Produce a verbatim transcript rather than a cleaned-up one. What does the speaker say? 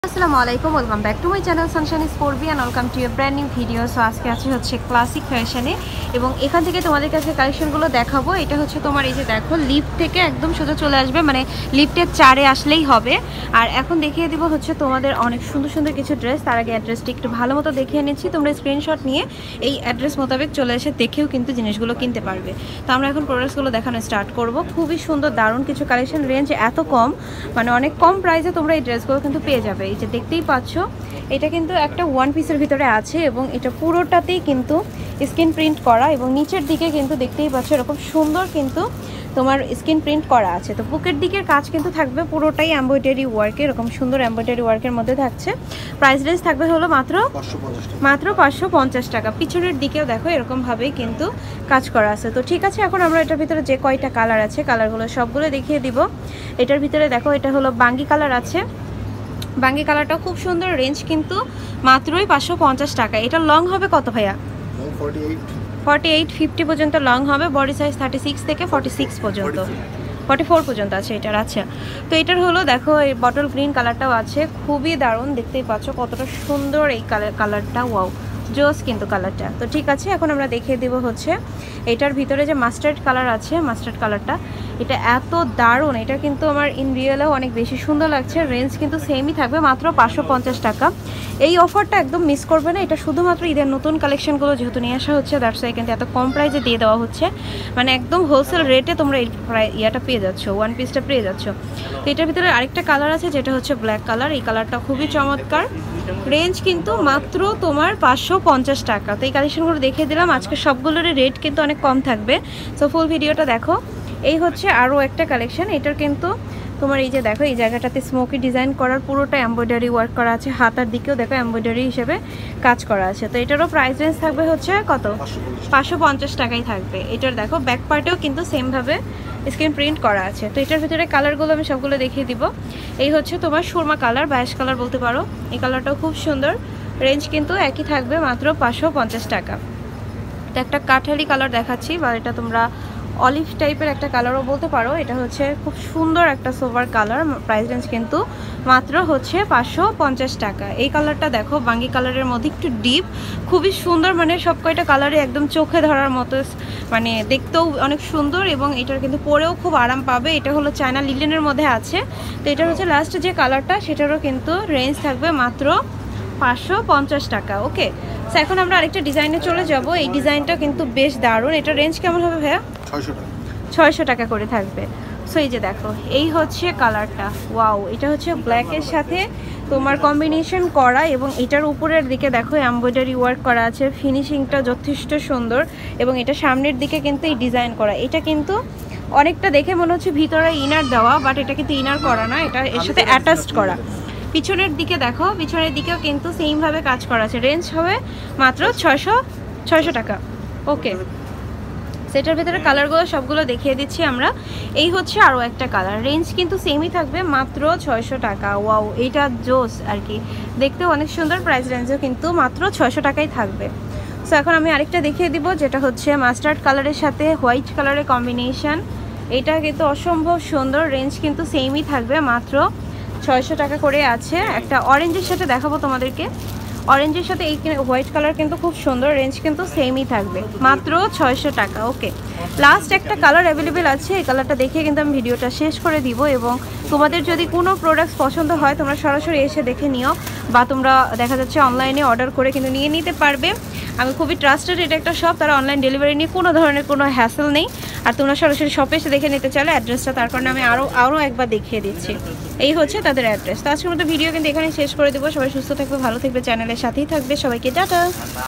আসসালামু আলাইকুম, welcome back to my channel sunshine sportby and welcome to a brand new video. So আজকে আছে হচ্ছে ক্লাসিক ফ্যাশনে এবং এখান থেকে তোমাদের কাছে কালেকশনগুলো দেখাবো। এটা হচ্ছে তোমার এই যে দেখো, লিফট থেকে একদম সোজা চলে আসবে, মানে লিফটের চারে আসলেই হবে। আর এখন দেখিয়ে দিব হচ্ছে তোমাদের অনেক সুন্দর সুন্দর কিছু ড্রেস। তার আগে অ্যাড্রেসটি একটু ভালো মতো দেখিয়ে নিচ্ছি, তোমরা স্ক্রিনশট নিয়ে এই অ্যাড্রেস মোতাবেক চলে এসে দেখেও কিন্তু জিনিসগুলো কিনতে পারবে। তো আমরা এখন প্রোডাক্টসগুলো দেখানো স্টার্ট করব। খুবই সুন্দর দারুণ কিছু কালেকশন, রেঞ্জ এত কম, মানে অনেক কম প্রাইসে তোমরা এই ড্রেসগুলো কিন্তু পেয়ে যাবে। এই যে দেখতেই পাচ্ছ, এটা কিন্তু একটা ওয়ান পিসের ভিতরে আছে এবং এটা পুরোটাতেই কিন্তু স্ক্রিন প্রিন্ট করা এবং নিচের দিকে কিন্তু দেখতেই পাচ্ছ এরকম সুন্দর কিন্তু তোমার স্ক্রিন প্রিন্ট করা আছে। তো বুকের দিকের কাজ কিন্তু থাকবে পুরোটাই এমব্রয়ডারি ওয়ার্কে, এরকম সুন্দর এমব্রয়ডারি ওয়ার্কের মধ্যে থাকছে। প্রাইস রেঞ্জ থাকবে হলো মাত্র মাত্র পাঁচশো পঞ্চাশ টাকা। পিছনের দিকেও দেখো এরকমভাবেই কিন্তু কাজ করা আছে। তো ঠিক আছে, এখন আমরা এটার ভিতরে যে কয়টা কালার আছে কালারগুলো সবগুলো দেখিয়ে দিব। এটার ভিতরে দেখো, এটা হলো বাঙ্গি কালার আছে, বাঙ্গি কালারটাও খুব সুন্দর, রেঞ্জ কিন্তু মাত্রই পাঁচশো পঞ্চাশ টাকা। এটা লং হবে কত ভাইয়া? ফর্টি এইট ফিফটি পর্যন্ত লং হবে, বডি সাইজ থার্টি সিক্স থেকে ফর্টি সিক্স পর্যন্ত, ফর্টি ফোর পর্যন্ত আছে এটার। আচ্ছা, তো এটার হলো দেখো এই বটল গ্রিন কালারটাও আছে, খুবই দারুণ, দেখতেই পাচ্ছ কতটা সুন্দর এই কালার কালারটা ওয়াও জোস কিন্তু কালারটা। তো ঠিক আছে, এখন আমরা দেখিয়ে দেবো হচ্ছে এটার ভিতরে যে মাস্টার্ড কালার আছে, মাস্টার্ড কালারটা এটা এত দারুণ, এটা কিন্তু আমার ইন রিয়েলেও অনেক বেশি সুন্দর লাগছে। রেঞ্জ কিন্তু সেমই থাকবে মাত্র পাঁচশো পঞ্চাশ টাকা। এই অফারটা একদম মিস করবে না, এটা শুধুমাত্র ঈদের নতুন কালেকশনগুলো যেহেতু নিয়ে আসা হচ্ছে, দ্যাটস ওয়াই কিন্তু এত কম প্রাইসে দিয়ে দেওয়া হচ্ছে, মানে একদম হোলসেল রেটে তোমরা এই ইয়াটা পেয়ে যাচ্ছ, ওয়ান পিসটা পেয়ে যাচ্ছ। তো এটার ভিতরে আরেকটা কালার আছে যেটা হচ্ছে ব্ল্যাক কালার, এই কালারটা খুবই চমৎকার, রেঞ্জ কিন্তু মাত্র তোমার পাঁচশো পঞ্চাশ টাকা। তো এই কালেকশনগুলো দেখিয়ে দিলাম, আজকে সবগুলোর রেট কিন্তু অনেক কম থাকবে। সো ফুল ভিডিওটা দেখো। এই হচ্ছে আরও একটা কালেকশন, এটার কিন্তু তোমার এই যে দেখো এই জায়গাটাতে স্মোকি ডিজাইন করার পুরোটা এমব্রয়ডারি ওয়ার্ক করা আছে, হাতার দিকেও দেখো এমব্রয়ডারি হিসেবে কাজ করা আছে। তো এটারও প্রাইস রেঞ্জ থাকবে হচ্ছে কত? পাঁচশো পঞ্চাশ টাকাই থাকবে। এটার দেখো ব্যাক পার্টেও কিন্তু সেমভাবে স্ক্রিন প্রিন্ট করা আছে। তো এটার ভিতরে কালারগুলো আমি সবগুলো দেখিয়ে দিব। এই হচ্ছে তোমার সুরমা কালার, বায়াস কালার বলতে পারো, এই কালারটাও খুব সুন্দর, রেঞ্জ কিন্তু একই থাকবে মাত্র পাঁচশো পঞ্চাশ টাকা। তো একটা কাঠালি কালার দেখাচ্ছি, বা এটা তোমরা অলিভ টাইপের একটা কালারও বলতে পারো, এটা হচ্ছে খুব সুন্দর একটা সোভার কালার, প্রাইস রেঞ্জ কিন্তু মাত্র হচ্ছে পাঁচশো পঞ্চাশ টাকা। এই কালারটা দেখো বাঙ্গি কালারের মধ্যে একটু ডিপ, খুবই সুন্দর, মানে সব কয়টা কালারে একদম চোখে ধরার মতো, মানে দেখতেও অনেক সুন্দর এবং এটার কিন্তু পরেও খুব আরাম পাবে। এটা হলো চায়না লিলেনের মধ্যে আছে। তো এটার হচ্ছে লাস্ট যে কালারটা, সেটারও কিন্তু রেঞ্জ থাকবে মাত্র পাঁচশো পঞ্চাশ টাকা। ওকে, সো এখন আমরা আরেকটা ডিজাইনে চলে যাব। এই ডিজাইনটা কিন্তু বেশ দারুণ, এটা রেঞ্জ কেমন হবে ভাইয়া? ছয়শো টাকা ছয়শো টাকা করে থাকবে। সো এই যে দেখো, এই হচ্ছে কালারটা, ওয়াও, এটা হচ্ছে ব্ল্যাকের সাথে তোমার কম্বিনেশন করা এবং এটার উপরের দিকে দেখো এমব্রয়ডারি ওয়ার্ক করা আছে, ফিনিশিংটা যথেষ্ট সুন্দর এবং এটা সামনের দিকে কিন্তু এই ডিজাইন করা। এটা কিন্তু অনেকটা দেখে মনে হচ্ছে ভিতরে ইনার দেওয়া, বাট এটা কিন্তু ইনার করা না, এটা এর সাথে অ্যাটাচড করা। পিছনের দিকে দেখো, পিছনের দিকেও কিন্তু সেমভাবে কাজ করা আছে। রেঞ্জ হবে মাত্র ছয়শো ছয়শো টাকা। ওকে, সেটার ভিতরে কালারগুলো সবগুলো দেখিয়ে দিচ্ছি আমরা। এই হচ্ছে আরও একটা কালার, রেঞ্জ কিন্তু সেমই থাকবে মাত্র ছয়শো টাকা। ওয়াও, এইটা জোস আর কি, দেখতেও অনেক সুন্দর, প্রাইস রেঞ্জও কিন্তু মাত্র ছয়শো টাকাই থাকবে। সো এখন আমি আরেকটা দেখিয়ে দিব, যেটা হচ্ছে মাস্টার্ড কালারের সাথে হোয়াইট কালারের কম্বিনেশন, এটা কিন্তু অসম্ভব সুন্দর, রেঞ্জ কিন্তু সেমই থাকবে মাত্র ছয়শো টাকা করে আছে। একটা অরেঞ্জের সাথে দেখাবো তোমাদেরকে, অরেঞ্জের সাথে এই হোয়াইট কালার কিন্তু খুব সুন্দর, রেঞ্জ কিন্তু সেমই থাকবে মাত্র ছয়শো টাকা। ওকে, লাস্ট একটা কালার অ্যাভেলেবেল আছে, এই কালারটা দেখে কিন্তু আমি ভিডিওটা শেষ করে দিব। এবং তোমাদের যদি কোনো প্রোডাক্টস পছন্দ হয় তোমরা সরাসরি এসে দেখে নিও, বা তোমরা দেখা যাচ্ছে অনলাইনে অর্ডার করে কিন্তু নিয়ে নিতে পারবে। আমি খুবই ট্রাস্টেড এটা একটা শপ, তারা অনলাইন ডেলিভারি নিয়ে কোনো ধরনের কোনো হ্যাসেল নেই। আর তোমরা সরাসরি শপে এসে দেখে নিতে চাইলে অ্যাড্রেসটা তার কারণে আমি আরও আরও একবার দেখিয়ে দিচ্ছি। এই হচ্ছে তাদের অ্যাড্রেস। তো আজকের মতো ভিডিও কিন্তু এখানে শেষ করে দেবো। সবাই সুস্থ থাকবে, ভালো থাকবে, চ্যানেলের সাথেই থাকবে, সবাইকে টাটা।